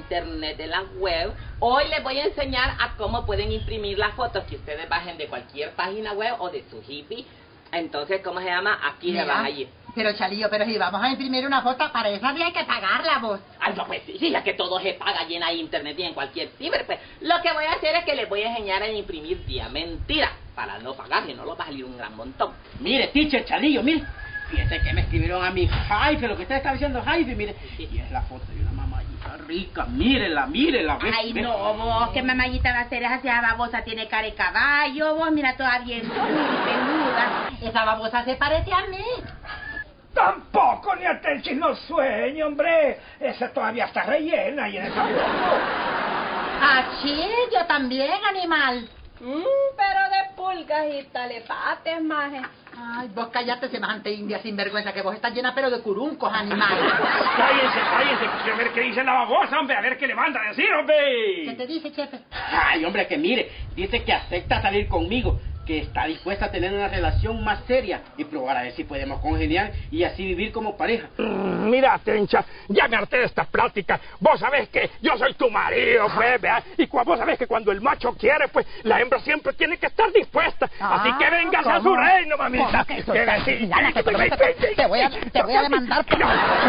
internet, de la web. Hoy les voy a enseñar a cómo pueden imprimir las fotos que ustedes bajen de cualquier página web o de su hippie. Entonces, ¿cómo se llama? Aquí le van allí. Pero Chalillo, pero si vamos a imprimir una foto, para esa día hay que pagarla, vos. Ah, no, pues sí, ya que todo se paga allí en internet y en cualquier ciber, pues lo que voy a hacer es que les voy a enseñar a imprimir día mentira, para no pagar, si no lo va a salir un gran montón. Mire, teacher Chalillo, mire. Fíjese que me escribieron a mi Jaife, lo que usted está diciendo Jaife, mire. Y es la foto de una mamallita rica, mírela, ¿ves? Ay, no, vos, ¿qué mamallita va a ser esa babosa? Tiene cara de caballo, vos, mira, toda bien peluda. Esa babosa se parece a mí. Tampoco, ni hasta el chino sueño, hombre. Esa todavía está rellena y en esa foto. Achí, yo también, animal. Pero de pulgas y talepates, maje. Ay, vos cállate, semejante india sinvergüenza, que vos estás llena pero de curuncos, animal. Cállense, quiero ver qué dice la babosa, hombre, a ver qué le manda a decir, hombre. ¿Qué te dice, jefe? Ay, hombre, que mire, dice que acepta salir conmigo, que está dispuesta a tener una relación más seria y probar a ver si podemos congeniar y así vivir como pareja. Mira, Tencha, ya me harté de esta plática. Vos sabés que yo soy tu marido, pues, ¿verdad? Y vos sabés que cuando el macho quiere, pues, la hembra siempre tiene que estar dispuesta. Así que vengas a su reino, mamita. Te voy a demandar por...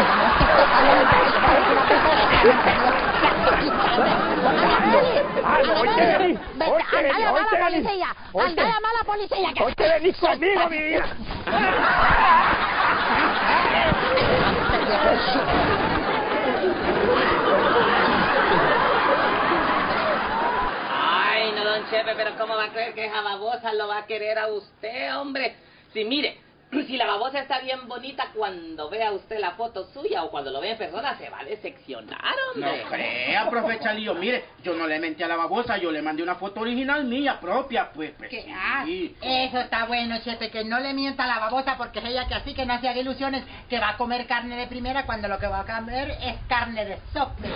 Anda a llamar a la policía. Anda a llamar a la policía. Hoy te venís conmigo, mi vida. Ay, no, don Chepe, pero ¿cómo va a creer que esa babosa lo va a querer a usted, hombre? Sí, mire, si la babosa está bien bonita, cuando vea usted la foto suya o cuando lo vea en persona, se va a decepcionar, hombre. No crea, profe Chalillo, mire, yo no le mentí a la babosa, yo le mandé una foto original mía propia, pues ¿Qué? sí. Ah, eso está bueno, chefe, que no le mienta a la babosa porque es ella que así que no se haga ilusiones que va a comer carne de primera cuando lo que va a comer es carne de sope.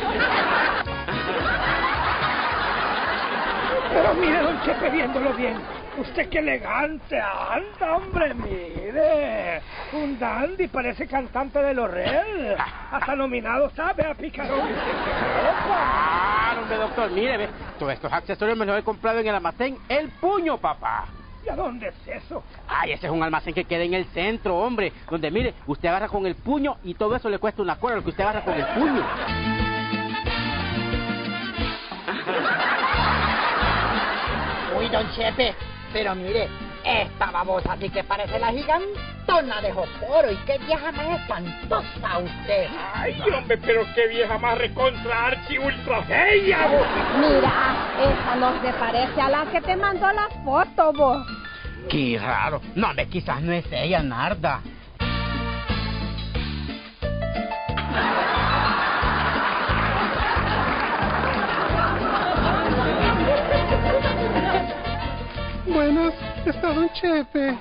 Pero mire, don Chepe, viéndolo bien. Usted qué elegante anda, hombre, mire. Un dandy, parece cantante de Lorel. Hasta nominado, ¿sabe? A Picarón. Claro, hombre, doctor, mire, ve, todos estos accesorios me los he comprado en el almacén El Puño, papá. ¿Y a dónde es eso? Ay, ese es un almacén que queda en el centro, hombre, donde, mire, usted agarra con el puño y todo eso le cuesta una cuerda, lo que usted agarra con el puño. Uy, don Chepe, pero mire, esta babosa sí que parece la gigantona de Joporo. ¿Y qué vieja más espantosa usted? Ay, hombre, pero qué vieja más recontra archi ultra bella, vos. Mira, esa no se parece a la que te mandó la foto, vos. Qué raro. No, hombre, quizás no es ella, Narda. Buenas, está don Chepe.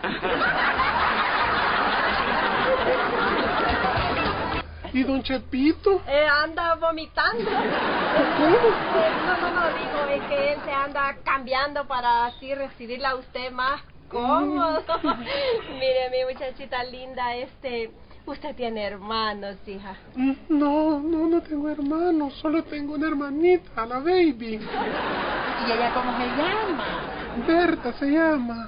¿Y don Chepito? Anda vomitando. No, digo, es que él se anda cambiando para así recibirla a usted más cómodo. Mire, mi muchachita linda, usted tiene hermanos, hija. No tengo hermanos, solo tengo una hermanita, la baby. ¿Y ella cómo se llama? Berta se llama.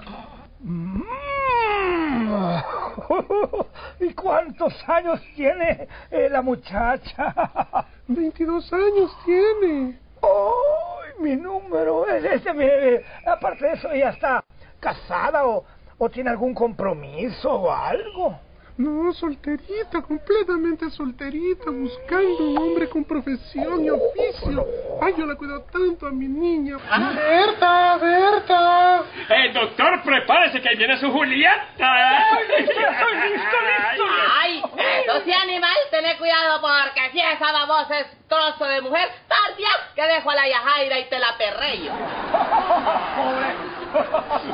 ¿Y cuántos años tiene la muchacha? 22 años tiene. ¡Ay, mi número! Aparte de eso, ¿ella está casada o tiene algún compromiso o algo? No, solterita, completamente solterita, buscando un hombre con profesión y oficio. Ay, yo la cuido tanto a mi niña. ¡Berta! Doctor, prepárese que ahí viene su Julieta. ¡Estoy listo! Ay, eso sí, animal, tené cuidado porque si esa babosa es trozo de mujer, tardia que dejo a la Yajaira y te la perrello.